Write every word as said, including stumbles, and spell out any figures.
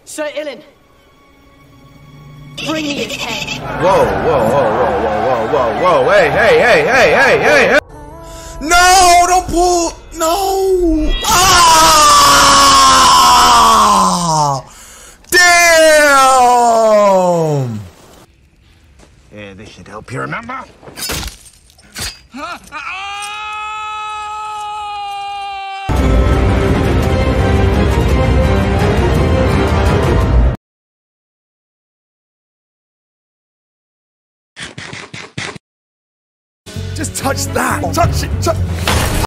Sir Ilin, bring me his head. Whoa, whoa, whoa, whoa, whoa, whoa, whoa, whoa, hey, hey, hey, hey, hey, hey, hey. No, don't pull, no. Ah! Damn! Yeah, this should help you remember. Just touch that. Touch it. Touch